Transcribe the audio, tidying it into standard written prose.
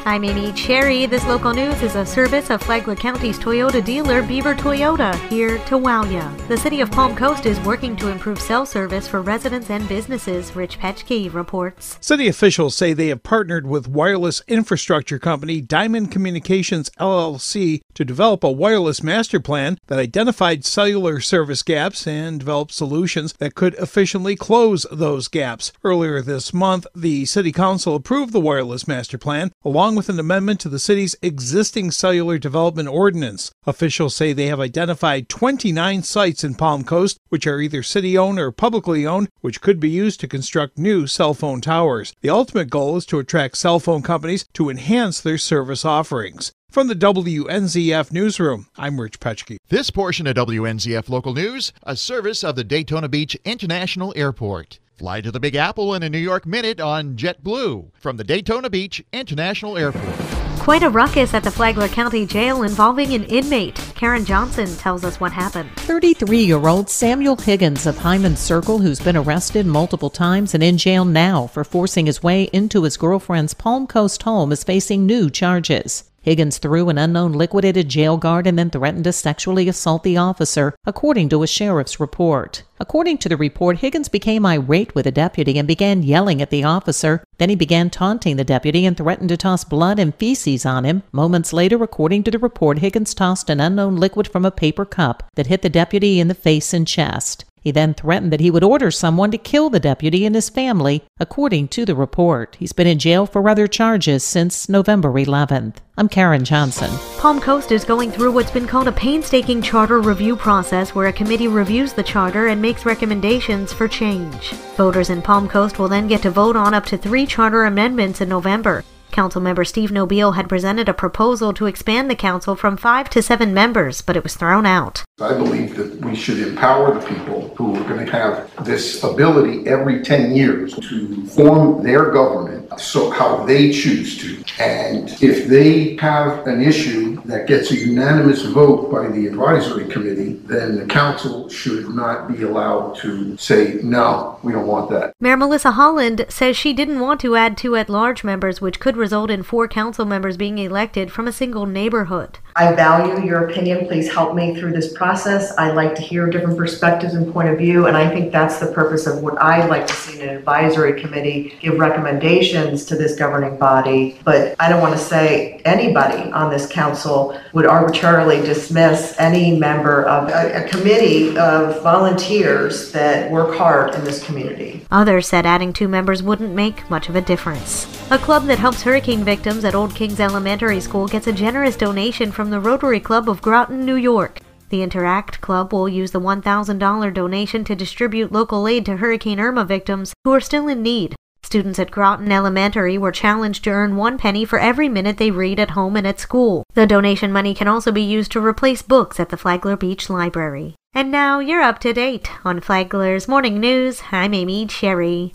I'm Amy Cherry. This local news is a service of Flagler County's Toyota dealer, Beaver Toyota, here to wow ya. The city of Palm Coast is working to improve cell service for residents and businesses, Rich Petchke reports. City officials say they have partnered with wireless infrastructure company Diamond Communications LLC to develop a wireless master plan that identified cellular service gaps and developed solutions that could efficiently close those gaps. Earlier this month, the City Council approved the wireless master plan, along with an amendment to the city's existing cellular development ordinance. Officials say they have identified 29 sites in Palm Coast, which are either city-owned or publicly owned, which could be used to construct new cell phone towers. The ultimate goal is to attract cell phone companies to enhance their service offerings. From the WNZF Newsroom, I'm Rich Petchke. This portion of WNZF Local News, a service of the Daytona Beach International Airport. Fly to the Big Apple in a New York minute on JetBlue from the Daytona Beach International Airport. Quite a ruckus at the Flagler County Jail involving an inmate. Karen Johnson tells us what happened. 33-year-old Samuel Higgins of Hyman Circle, who's been arrested multiple times and in jail now for forcing his way into his girlfriend's Palm Coast home, is facing new charges. Higgins threw an unknown liquid at a jail guard and then threatened to sexually assault the officer, according to a sheriff's report. According to the report, Higgins became irate with a deputy and began yelling at the officer. Then he began taunting the deputy and threatened to toss blood and feces on him. Moments later, according to the report, Higgins tossed an unknown liquid from a paper cup that hit the deputy in the face and chest. He then threatened that he would order someone to kill the deputy and his family, according to the report. He's been in jail for other charges since November 11th. I'm Karen Johnson. Palm Coast is going through what's been called a painstaking charter review process, where a committee reviews the charter and makes recommendations for change. Voters in Palm Coast will then get to vote on up to 3 charter amendments in November. Councilmember Steve Nobile had presented a proposal to expand the council from 5 to 7 members, but it was thrown out. I believe that we should empower the people who are going to have this ability every 10 years to form their government so how they choose to. And if they have an issue that gets a unanimous vote by the advisory committee, then the council should not be allowed to say, no, we don't want that. Mayor Melissa Holland says she didn't want to add 2 at-large members, which could result in 4 council members being elected from a single neighborhood. I value your opinion. Please help me through this process. I'd like to hear different perspectives and point of view, and I think that's the purpose of what I'd like to see in an advisory committee, give recommendations to this governing body. But I don't want to say anybody on this council would arbitrarily dismiss any member of a committee of volunteers that work hard in this community. Others said adding 2 members wouldn't make much of a difference. A club that helps hurricane victims at Old Kings Elementary School gets a generous donation from the Rotary Club of Groton, New York. The Interact Club will use the $1,000 donation to distribute local aid to Hurricane Irma victims who are still in need. Students at Groton Elementary were challenged to earn 1 penny for every minute they read at home and at school. The donation money can also be used to replace books at the Flagler Beach Library. And now you're up to date on Flagler's Morning News. I'm Amy Cherry.